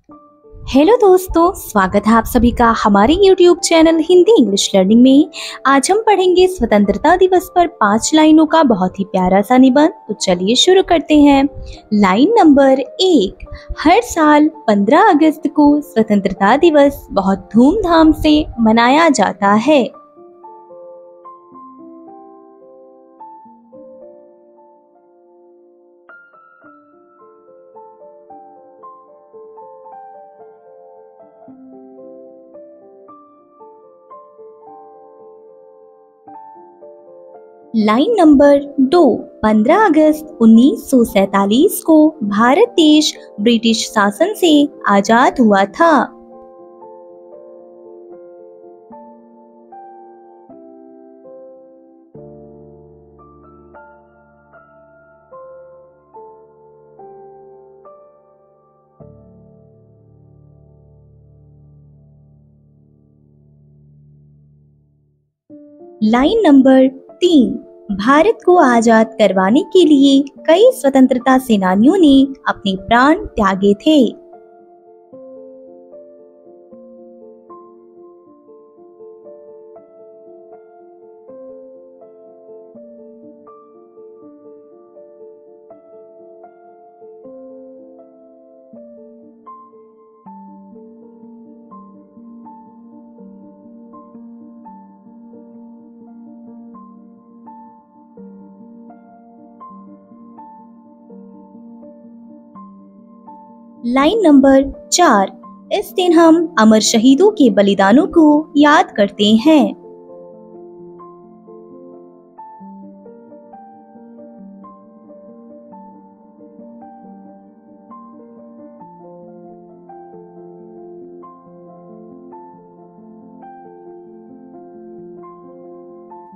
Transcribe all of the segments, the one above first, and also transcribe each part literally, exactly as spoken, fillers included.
Hello दोस्तों, स्वागत है आप सभी का हमारे YouTube channel Hindi English learning में। आज हम पढ़ेंगे स्वतंत्रता दिवस पर पांच लाइनों का बहुत ही प्यारा सा निबंध। तो चलिए शुरू करते हैं। लाइन नंबर एक। हर साल पंद्रह अगस्त को स्वतंत्रता दिवस बहुत धूमधाम से मनाया जाता है। लाइन नंबर दो। पंद्रह अगस्त उन्नीस सौ सैतालीस को भारत देश ब्रिटिश शासन से आजाद हुआ था। लाइन नंबर तीन। भारत को आजाद करवाने के लिए कई स्वतंत्रता सेनानियों ने अपने प्राण त्यागे थे। लाइन नंबर चार। इस दिन हम अमर शहीदों के बलिदानों को याद करते हैं।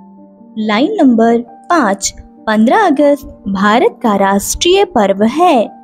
लाइन नंबर पाँच। पंद्रह अगस्त भारत का राष्ट्रीय पर्व है।